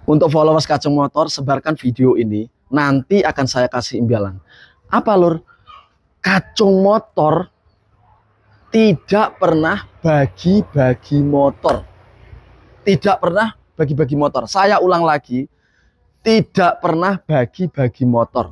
Untuk followers Kacung Motor, sebarkan video ini. Nanti akan saya kasih imbalan. Apa, Lur? Kacung Motor tidak pernah bagi-bagi motor. Tidak pernah bagi-bagi motor. Saya ulang lagi, tidak pernah bagi-bagi motor.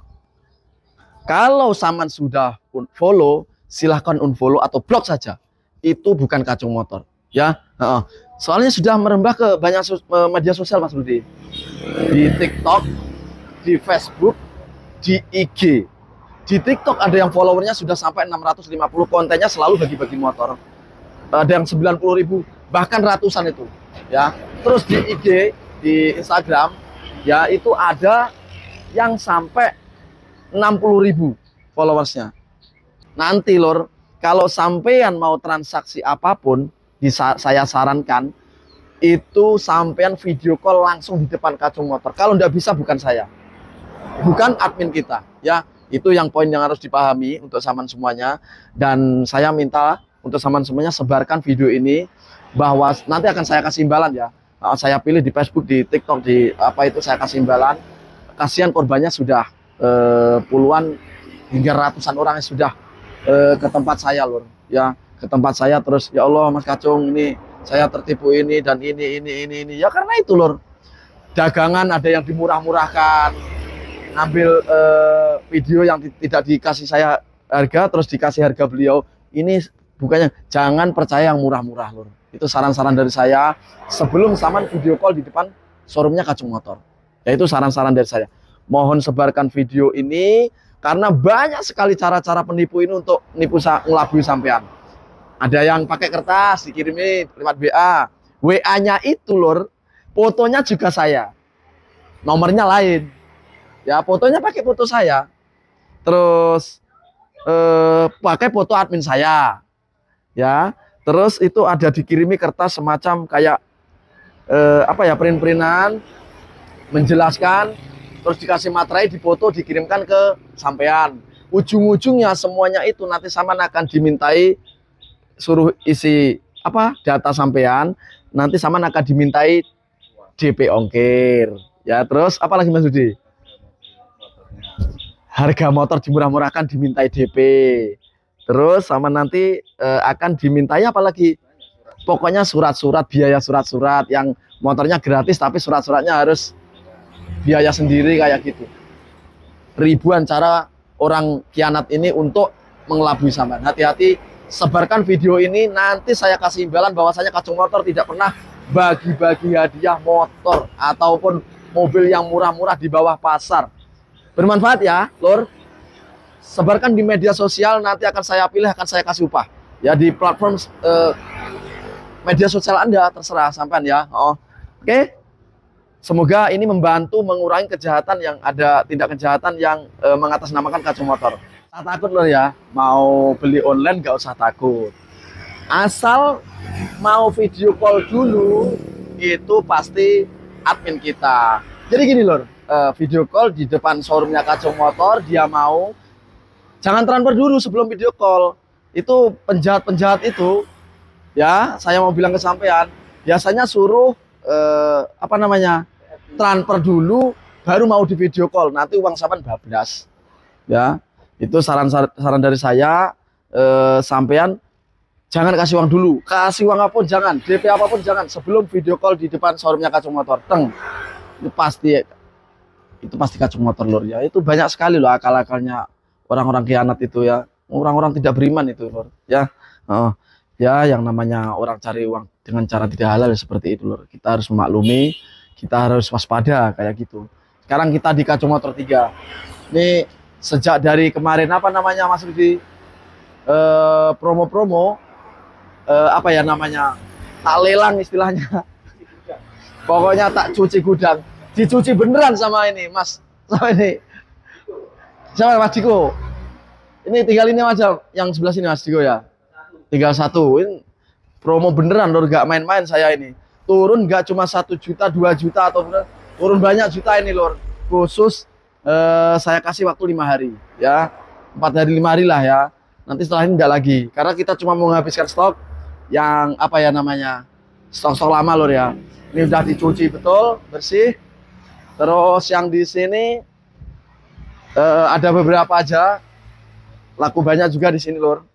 Kalau Saman sudah follow, silahkan unfollow atau blok saja. Itu bukan Kacung Motor, ya. Soalnya sudah merembah ke banyak media sosial, Mas Budi. Di TikTok, di Facebook, di IG. Di TikTok ada yang followernya sudah sampai 650, kontennya selalu bagi-bagi motor. Ada yang 90.000, bahkan ratusan itu, ya. Terus di IG, di Instagram, ya itu ada yang sampai 60.000 followersnya. Nanti, Lur, kalau sampean mau transaksi apapun, saya sarankan itu sampean video call langsung di depan Kacung Motor. Kalau nggak bisa, bukan saya, bukan admin kita, ya. Itu yang poin yang harus dipahami untuk Saman semuanya. Dan saya minta untuk Saman semuanya sebarkan video ini, bahwa nanti akan saya kasih imbalan, ya. Saya pilih di Facebook, di TikTok, di apa itu saya kasih imbalan. Kasihan korbannya sudah puluhan hingga ratusan orang yang sudah ke tempat saya, Lur, ya, ke tempat saya. Terus, ya Allah Mas Kacung, ini saya tertipu ini dan ini. Ya karena itu, Lur, dagangan ada yang dimurah-murahkan, ngambil video yang tidak dikasih saya harga, terus dikasih harga beliau. Ini bukannya, jangan percaya yang murah-murah, Lur. Itu saran-saran dari saya sebelum Saman video call di depan showroomnya Kacung Motor. Ya, itu saran-saran dari saya. Mohon sebarkan video ini, karena banyak sekali cara-cara penipu ini untuk nipu ngelabui sampean. Ada yang pakai kertas dikirimi lewat WA. WA-nya itu, Lur, fotonya juga saya, nomornya lain. Ya, fotonya pakai foto saya. Terus pakai foto admin saya. Ya, terus itu ada dikirimi kertas semacam kayak apa ya, print-printan menjelaskan, terus dikasih materai, difoto, dikirimkan ke sampean. Ujung-ujungnya semuanya itu nanti Saman akan dimintai, suruh isi apa, data sampean, nanti Saman akan dimintai DP ongkir. Ya, terus apa lagi, Mas Budi? Harga motor dimurah-murahkan, dimintai DP. Terus sama nanti akan dimintai apa lagi? Pokoknya surat-surat, biaya surat-surat, yang motornya gratis tapi surat-suratnya harus biaya sendiri, kayak gitu. Ribuan cara orang khianat ini untuk mengelabui sampean. Hati-hati, sebarkan video ini, nanti saya kasih imbalan bahwasanya Kacung Motor tidak pernah bagi-bagi hadiah motor ataupun mobil yang murah-murah di bawah pasar. Bermanfaat, ya, Lur. Sebarkan di media sosial, nanti akan saya pilih, akan saya kasih upah. Ya, di platform media sosial Anda, terserah sampean, ya. Oke. Semoga ini membantu mengurangi kejahatan yang ada, tindak kejahatan yang mengatasnamakan Kacung Motor. Tak takut, Lur, ya. Mau beli online nggak usah takut. Asal mau video call dulu, itu pasti admin kita. Jadi gini, Lur. Video call di depan showroomnya Kacung Motor, dia mau, jangan transfer dulu sebelum video call. Itu penjahat-penjahat itu, ya, saya mau bilang ke sampean, biasanya suruh apa namanya, transfer dulu baru mau di video call, nanti uang sampean bablas. Ya, itu saran dari saya. Sampean jangan kasih uang dulu, kasih uang apapun jangan, DP apapun jangan, sebelum video call di depan showroomnya Kacung Motor. Itu pasti Kacung Motor, Lur, ya. Itu banyak sekali loh akal-akalnya orang-orang khianat itu, ya. Orang-orang tidak beriman itu, Lur, ya. Ya, yang namanya orang cari uang dengan cara tidak halal seperti itu, Lur. Kita harus memaklumi, kita harus waspada kayak gitu. Sekarang kita di Kacung Motor 3. Ini sejak dari kemarin, apa namanya, Mas Rudi, promo-promo, apa ya namanya, tak lelang istilahnya. Pokoknya tak cuci gudang. Dicuci beneran sama ini, Mas. Sama ini. Sama Mas Diko. Ini tinggal ini aja, yang sebelah sini, Mas Diko, ya. Tinggal satu. Ini promo beneran, Lur, gak main-main saya ini. Turun gak cuma 1 juta, 2 juta, atau turun banyak juta ini, Lur. Khusus saya kasih waktu 5 hari, ya. 4 hari 5 hari lah, ya. Nanti setelah ini enggak lagi. Karena kita cuma mau menghabiskan stok yang apa ya namanya, stok-stok lama, Lur, ya. Ini udah dicuci betul, bersih. Terus yang di sini ada beberapa aja, laku banyak juga di sini lur.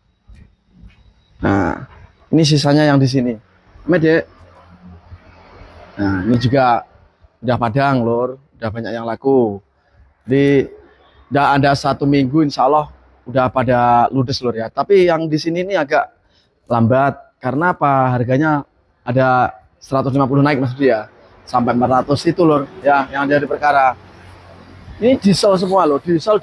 Nah, ini sisanya yang di sini. Dek. Nah, ini juga udah padang lur, udah banyak yang laku. Di udah ada 1 minggu insya Allah udah pada ludes lur ya. Tapi yang di sini ini agak lambat karena apa? Harganya ada 150 naik mas dia sampai 400 itu lur ya yang dari perkara. Ini diesel semua loh, diesel.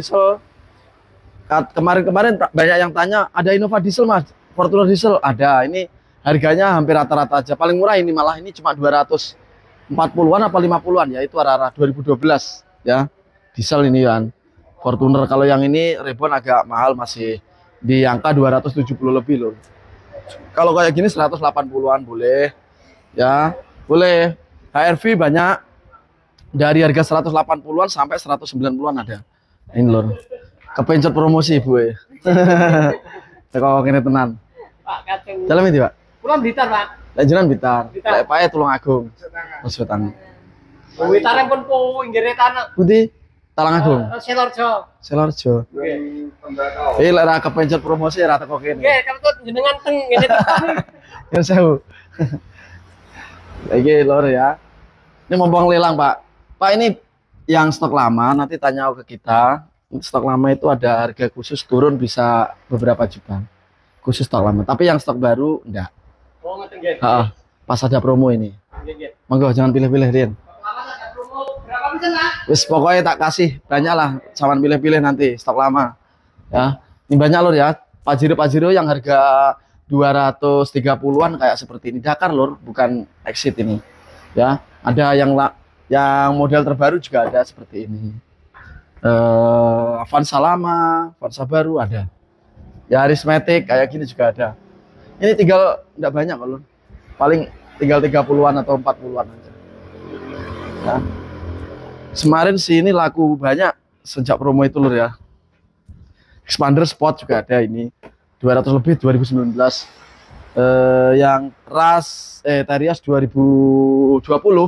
Kemarin banyak yang tanya ada Innova diesel mas, Fortuner diesel ada. Ini harganya hampir rata-rata aja. Paling murah ini malah ini cuma 240-an apa 50-an ya, itu arah-arah 2012 ya. Diesel ini kan. Fortuner kalau yang ini Reborn agak mahal, masih di angka 270 lebih loh. Kalau kayak gini 180-an boleh. Ya, boleh. HRV banyak dari harga 180-an sampai 190-an ada. Ini lho. Kepencet promosi Bu. Kok kene tenan. Pak kacung. Jalan iki, Pak. Kula Blitar, Pak. Lah jenengan Blitar. Lek pae Tulungagung. Wis wetang. Witare pun po inggire tanah. Pundi? Tulungagung. Selorjo. Nggih. Lek ra kepencet promosi ra teko kene. Nggih, ketut jenengan teng ngene tekan. Ya sewu. Iki lor ya. Ini mombong lelang, Pak. Pak, ini yang stok lama nanti tanya ke kita. Stok lama itu ada harga khusus turun bisa beberapa juta. Khusus stok lama. Tapi yang stok baru enggak. Oh, ngeten nggih. Heeh. Pas ada promo ini. Nggih, nggih. Monggo jangan pilih-pilih, Rin. Lama ada promo berapa persen, Pak? Wis pokoknya tak kasih banyak lah, jangan pilih-pilih nanti stok lama. Ya. Ini banyak lor ya. Pajero yang harga 230-an kayak seperti ini. Dakar lor, bukan Exit ini. Ya, ada yang model terbaru juga ada seperti ini. Avanza lama, Avanza baru ada. Ya, Arismatic kayak gini juga ada. Ini tinggal enggak banyak kalau paling tinggal 30-an atau 40-an aja. Ya. Kemarin sih ini laku banyak sejak promo itu lur ya. Expander Sport juga ada ini 200 lebih 2019. Yang Terias 2020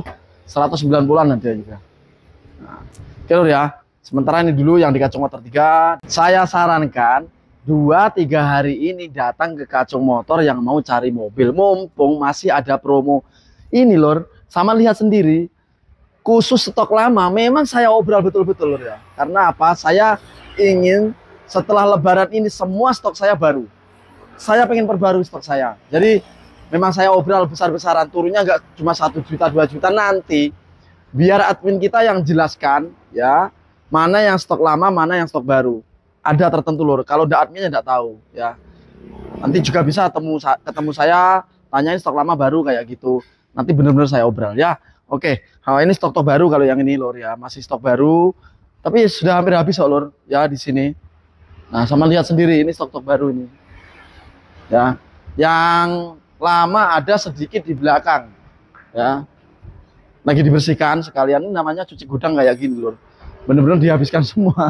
190-an ada juga. Nah, oke lur ya. Sementara ini dulu yang di Kacung Motor 3. Saya sarankan 2-3 hari ini datang ke Kacung Motor yang mau cari mobil. Mumpung masih ada promo ini lur. Sama lihat sendiri. Khusus stok lama memang saya obral betul-betul lur ya. Karena apa? Saya ingin setelah lebaran ini semua stok saya baru. Saya pengen perbarui stok saya. Jadi memang saya obral besar-besaran, turunnya nggak cuma 1 juta 2 juta nanti. Biar admin kita yang jelaskan ya, mana yang stok lama, mana yang stok baru. Ada tertentu lur. Kalau udah adminnya nggak tahu ya. Nanti juga bisa ketemu saya, tanyain stok lama baru kayak gitu. Nanti bener-bener saya obral ya. Oke, ini stok baru kalau yang ini lur ya, masih stok baru. Tapi sudah hampir habis kok lur ya di sini. Nah, sama lihat sendiri ini stok baru ini. Ya. Yang lama ada sedikit di belakang. Ya. Lagi dibersihkan sekalian, ini namanya cuci gudang kayak gini lur. Bener-bener dihabiskan semua.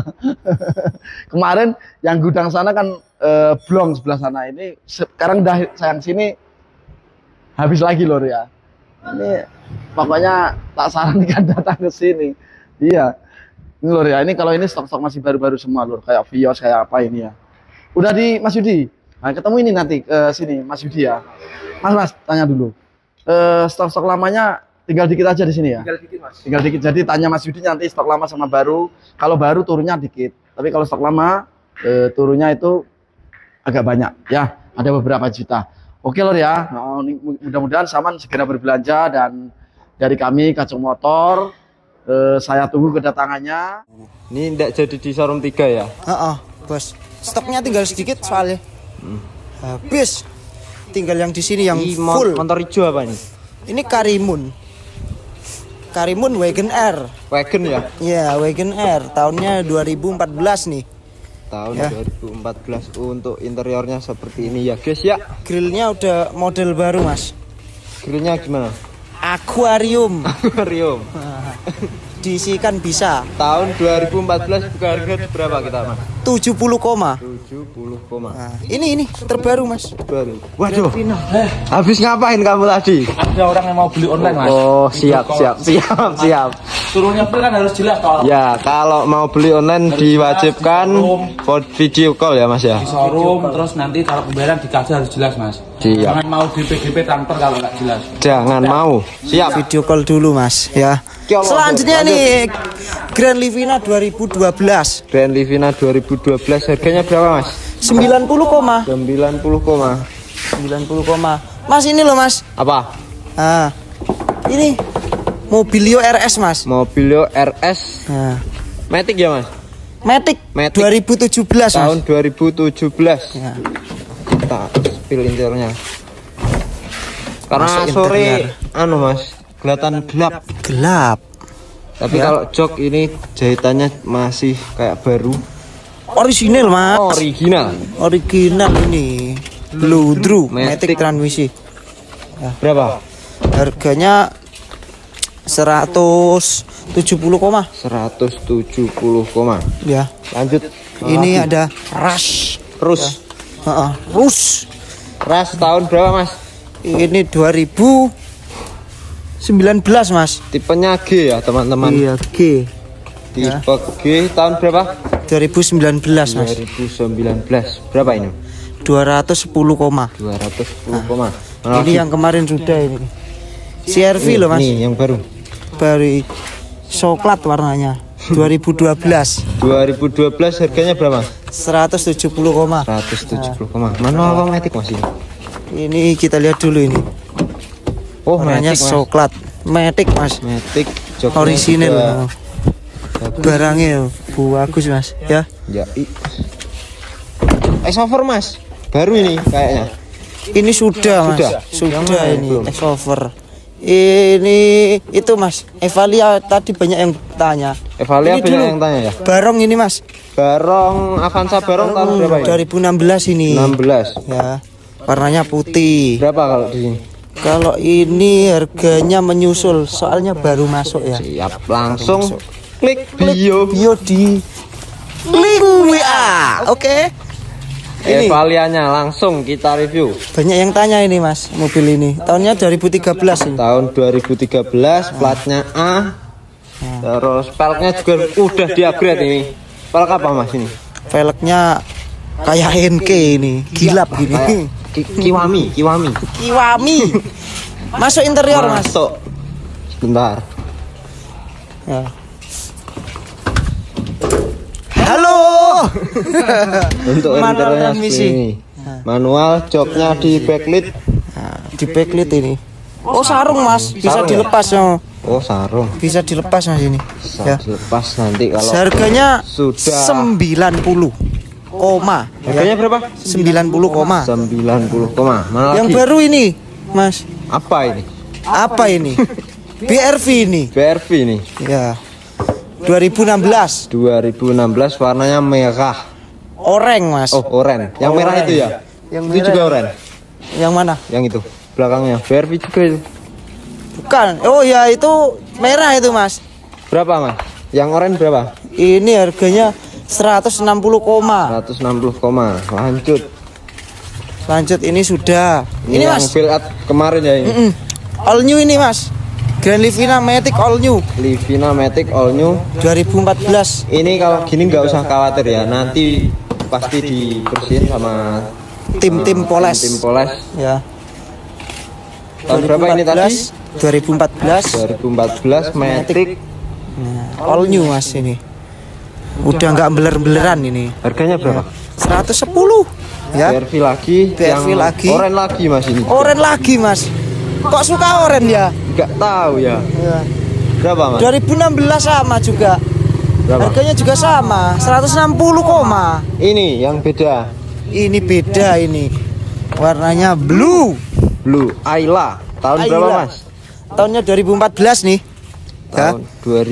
Kemarin yang gudang sana kan blong sebelah sana, ini sekarang udah sayang sini habis lagi lur ya. Ini pokoknya tak sarankan datang ke sini. Iya. Ini lur ya, ini kalau ini stok-stok masih baru-baru semua lur, kayak Vios kayak apa ini ya. Udah di Mas Yudi. Nah, ketemu ini nanti ke sini Mas Yudi ya. Mas tanya dulu. Stok-stok lamanya tinggal dikit aja di sini ya. Tinggal dikit Mas. Tinggal dikit. Jadi tanya Mas Yudi nanti stok lama sama baru. Kalau baru turunnya dikit. Tapi kalau stok lama turunnya itu agak banyak ya. Ada beberapa juta. Oke lor ya. Nah, mudah-mudahan Saman segera berbelanja dan dari kami Kacung Motor saya tunggu kedatangannya. Ini tidak jadi di showroom 3 ya? Bos. Stoknya tinggal sedikit soalnya. Habis. Tinggal yang di sini yang full. Motor hijau apa ini? Ini Karimun. Karimun Wagon R. Wagon ya? Iya, Wagon R. Tahunnya 2014 nih. Tahun ya. 2014. Untuk interiornya seperti ini ya guys ya. Grillnya udah model baru Mas. Grillnya gimana? Akuarium. Akuarium. Diisikan bisa. Tahun 2014 buka harga berapa kita Mas? 70 koma. 70 koma. Nah, ini terbaru Mas. Baru. Waduh. Habis ngapain kamu tadi? Ada orang yang mau beli online Mas. Oh, siap. suruh nyempil kan harus jelas toh. Ya, kalau mau beli online diwajibkan video call ya Mas ya. Di showroom, terus nanti kalau pembayaran dikasih harus jelas Mas. Siap. Jangan mau DP transfer kalau nggak jelas. Jangan mau. Siap. Video call dulu Mas ya. Selanjutnya nih Grand Livina 2012. Grand Livina 2012 harganya berapa Mas? 90 koma. 90 koma. 90 koma. Mas ini loh Mas. Apa? Ah. Ini Mobilio RS Mas. Mobilio RS. Nah. Matic ya Mas? Matic 2017 Mas. Tahun 2017. Ya. Kita spill interiornya. Karena Masuk sore interior. Mas, kelihatan gelap. Gelap. Tapi Ya. kalau jok ini jahitannya masih kayak baru. Original Mas. Original. Original ini. Ludru Matic transmisi. Berapa? Harganya 170 koma. 170 koma. Ya. Lanjut. Ini ada Rush. Terus. Rush. Ras tahun berapa Mas? Ini 2019 Mas. Tipenya G ya teman-teman. Iya G. Tipe G tahun berapa? 2019 Mas. 2019. Berapa ini? 210 koma. 210 koma. Ini yang kemarin sudah ini. CRV loh Mas. Ini yang baru. Baru coklat warnanya. 2012. 2012 harganya berapa? 170 koma. 170 koma. Manual apa matic Mas ini? Ini kita lihat dulu ini. Oh, Warnanya matic Mas. coklat. Matic Mas. Matic joknya Original. juga Barangnya bagus Mas ya. Ya. Over Mas. Baru ini kayaknya. Ini sudah Mas. Yang Sudah mana ini belum? X-Over. Ini itu Mas. Evalia tadi banyak yang tanya. Evalia Ini banyak dulu. yang tanya ya. Barong ini Mas. Barong Avanza Barong tahun berapa ini? 2016 ini. 16. Ya. Warnanya putih. Berapa kalau di sini? Kalau ini harganya menyusul soalnya baru masuk ya. Siap, langsung klik bio. Bio di link WA. Oke. Ini Evalianya langsung kita review. banyak yang tanya ini Mas, mobil ini. Tahunnya 2013 ini. Tahun 2013, platnya A. Terus peleknya juga udah di-upgrade ini. Pelek apa Mas ini? Velgnya kayak NK ini, gilap gini. Kiwami. Kiwami. Masuk interior Mas. Masuk. Sebentar. Ya. Halo. Untuk Manual interiornya transmisi. seperti ini. Manual, joknya di backlit. Nah, di backlit ini. Oh sarung Mas, bisa Sarung ya? dilepas ya. Oh, sarung. Bisa dilepas Mas ini. Bisa Ya. dilepas nanti kalau Harganya sudah 90 koma. harganya berapa? 90 koma. 90 koma. Mana Yang lagi? baru ini, Mas. Apa ini? Apa ini? BRV ini. BRV ini. Ya. 2016. 2016 warnanya merah. Oranye, Mas. Oh, oranye. Yang merah itu ya? Yang Itu merah. juga oranye. Yang mana? Yang itu belakangnya BRV juga itu. Bukan. Oh ya, itu merah itu, Mas. Berapa Mas? Yang oranye berapa? Ini harganya 160 koma. 160 koma. Lanjut. Lanjut ini sudah. Ini yang Mas. build up kemarin ya ini. All new ini, Mas. Grand Livina Matic all new Livina Matic all new. 2014. Ini kalau gini nggak usah khawatir ya. Nanti pasti dibersihin sama Tim poles. tim poles. Ya. Tahun berapa ini tadi? 2014. 2014 Matic. All new Mas ini. Udah nggak beler-beleran ini. Harganya berapa? 110 ya. BRV lagi. BRV yang lagi. Oranye lagi Mas ini. Oren lagi Mas. Kok suka oren ya? Nggak tahu ya. Ya. Berapa Mas? 2016 sama juga. Berapa? Harganya juga sama, 160 koma. Ini yang beda. Ini beda ini. Warnanya blue. Blue Ayla. Tahun berapa Ayla. Mas? Tahunnya 2014 nih. Ya. Tahun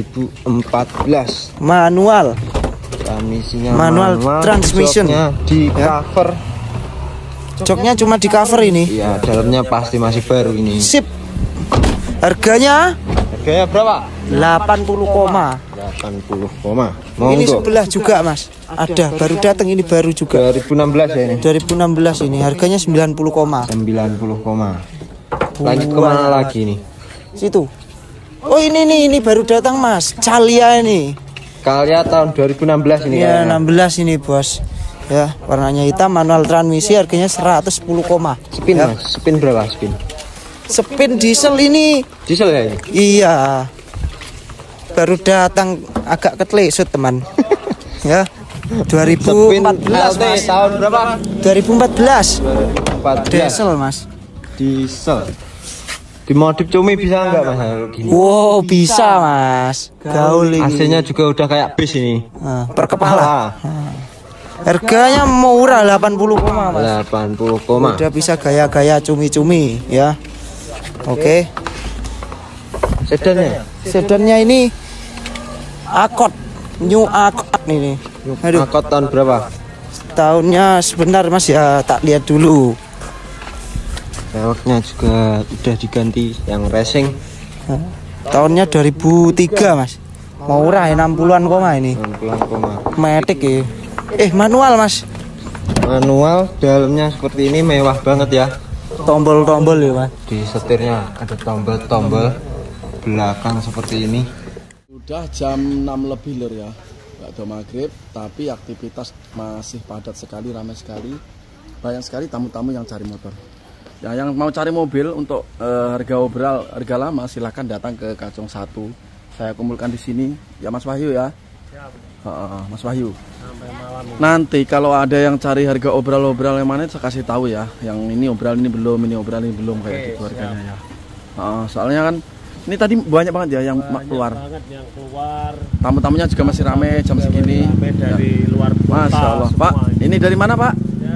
2014. Manual. Transmisinya Manual transmission. joknya di Ya. cover. Joknya cuma di cover ini. Iya, dalamnya pasti masih baru ini. Sip. Harganya Harganya berapa? 80 koma. 80 koma. Ini Monggo. sebelah juga Mas. Ada baru datang ini baru juga. 2016 ya ini. 2016 ini harganya 90 koma. 90 koma. Lanjut kemana lagi nih? Situ. Oh ini baru datang Mas. Calia ini. Calia tahun 2016 ini. Iya 16 ini bos. Ya warnanya hitam, manual transmisi, harganya 110 koma. Spin ya. Mas, spin berapa spin? Spin diesel ini. Diesel ya ini? Iya. Baru datang agak ketlesut teman. Ya. 2014 Mas. Tahun berapa? 2014. 14. Diesel Mas. Diesel. Dimodif cumi bisa enggak Mas? Gini. Wow bisa Mas. Gaul ini. AC-nya juga udah kayak bis ini. Nah, per kepala. Harganya murah 80 koma Mas. 80 koma. Udah bisa gaya-gaya cumi-cumi ya. Oke. Sedannya? Sedannya ini Accord. New Accord ini. Aduh. Accord tahun berapa? Tahunnya sebentar Mas ya, tak lihat dulu. Velgnya juga udah diganti yang racing. Tahunnya 2003 Mas. Murah ya 60-an koma ini. 60-an koma. Matic ya. Manual Mas. Manual, dalamnya seperti ini mewah banget ya. Tombol-tombol ya Mas. Di setirnya ada tombol-tombol. Belakang seperti ini. Udah jam 6 lebih lur ya, nggak ada maghrib, tapi aktivitas masih padat sekali, ramai sekali, banyak sekali tamu-tamu yang cari motor. Ya, yang mau cari mobil untuk harga obral, harga lama, silahkan datang ke Kacung 1. Saya kumpulkan di sini, ya Mas Wahyu ya. Mas Wahyu. Nanti kalau ada yang cari harga obral-obral yang mana, saya kasih tahu ya. Yang ini obral ini belum, ini obral ini belum, kayak gitu harganya ya. Soalnya kan ini tadi banyak banget ya yang keluar. Tamu-tamunya juga masih rame jam segini. Dari luar kota. Masya Allah, Pak. Ini dari mana, Pak?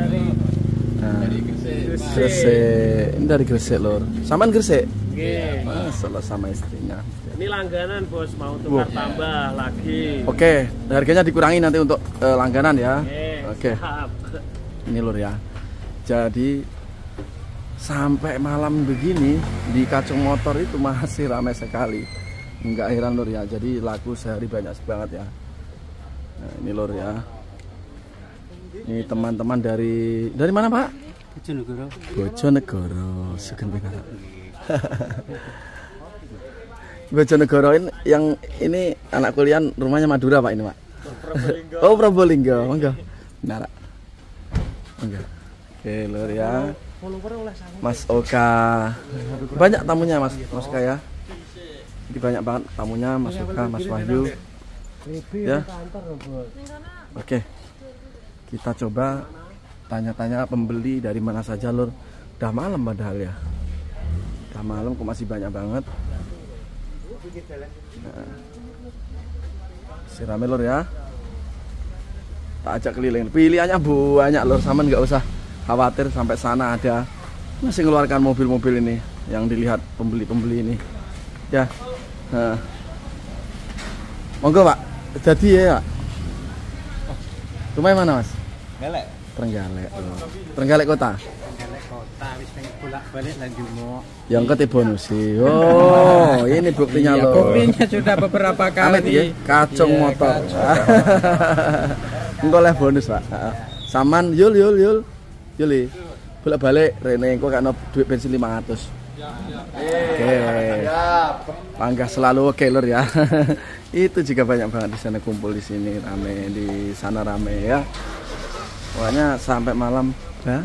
Dari Gresik. Ini dari Gresik, lor. Samaan Gresik? Nggih. Masya Allah, sama istrinya. Ini langganan bos, mau tukar tambah lagi. Oke, harganya dikurangi nanti untuk langganan ya. Oke. Siap. Ini lor ya. Jadi sampai malam begini di Kacung Motor itu masih ramai sekali. Enggak heran lur ya. Jadi laku sehari banyak banget ya. Nah, ini lur ya. Ini teman-teman dari mana Pak? Bojonegoro. Bojonegoro. Sugeng Benara. Bojonegoro ini yang ini anak kuliah rumahnya Madura Pak ini Pak. Oh Probolinggo. Monggo. Benara. Monggo. Oke lur ya. Mas Oka, banyak tamunya Mas Oka ya. Jadi banyak banget tamunya Mas Oka, Mas Wahyu. Ya. Oke. Kita coba tanya-tanya pembeli dari mana saja lur. Udah malam padahal ya. Udah malam kok masih banyak banget. Nah. Si rame lur ya. Tak ajak keliling. Pilihannya banyak lur, Saman nggak usah khawatir, sampai sana ada masih mengeluarkan mobil-mobil ini yang dilihat pembeli-pembeli ini ya. Monggo Pak, jadi ya rumahnya mana Mas? Galek. Trenggalek. Trenggalek kota. Galek kota, wis pengen bolak-balik lagi mau. Yang ketibonusi. Oh, ini buktinya loh. Buktinya sudah beberapa kali. Ya, Kacung Motor. Engko oleh bonus Pak. Saman Yuli bolak-balik Rene engko kakno duit bensin 500. Oke. Panggah selalu oke lur ya. Itu juga banyak banget di sana, kumpul di sini rame, di sana rame ya. Pokoknya sampai malam ya.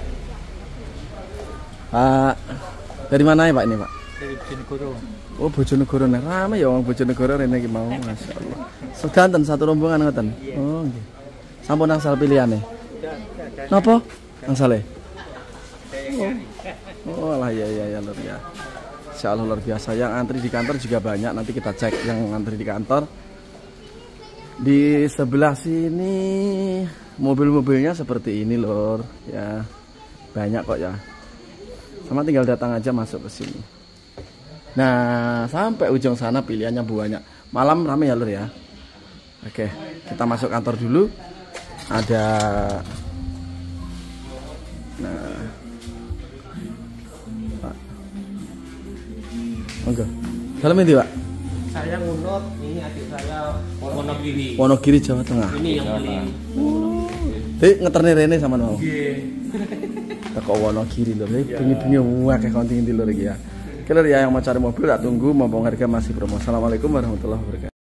Pak, dari mana ya Pak ini Pak? Dari Bojonegoro. Oh Bojonegoro nih, rame ya wong Bojonegoro Rene iki mau, masyaallah. Seganten satu rombongan ngoten. Oh nggih. Sampun angsal pilihane. Napa? Angsale. Oh alah ya luar biasa. Insyaallah luar biasa. Yang antri di kantor juga banyak. Nanti kita cek yang antri di kantor. Di sebelah sini mobil-mobilnya seperti ini lor ya. Banyak kok ya. Sama tinggal datang aja masuk ke sini. Nah, sampai ujung sana pilihannya banyak. Malam ramai ya lur ya. Oke, kita masuk kantor dulu. Ada nah. Pak. Monggo. Salam ini, Pak. Saya ngunut, ini adik saya Wonogiri. Wonogiri Jawa Tengah. Ini yang beli. Ngeterne rene sama mau. Nggih. Kok Wonogiri lho, bengi-bengi akeh konting ndi lho iki ya. Kalian ya yang mau cari mobil tak tunggu, mumpung harga masih promo. Assalamualaikum warahmatullahi wabarakatuh.